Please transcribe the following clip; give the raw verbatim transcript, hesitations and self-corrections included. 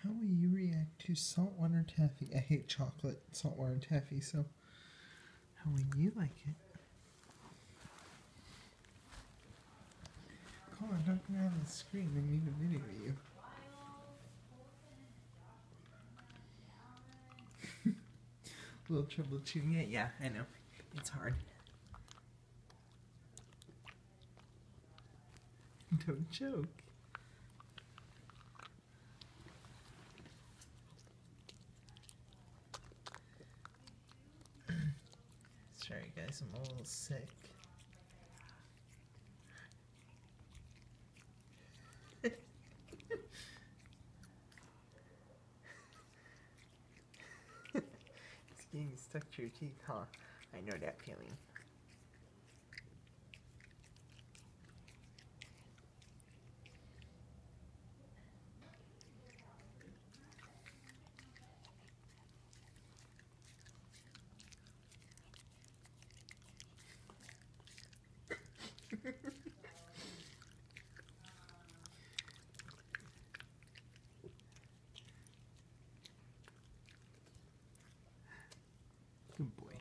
How will you react to saltwater taffy? I hate chocolate saltwater taffy, so how would you like it? Come on, don't go on the screen. I need a video of you. A little trouble chewing it? Yeah, I know. It's hard. Don't choke. Sorry guys, I'm a little sick. It's getting stuck to your teeth, huh? I know that feeling. Good boy.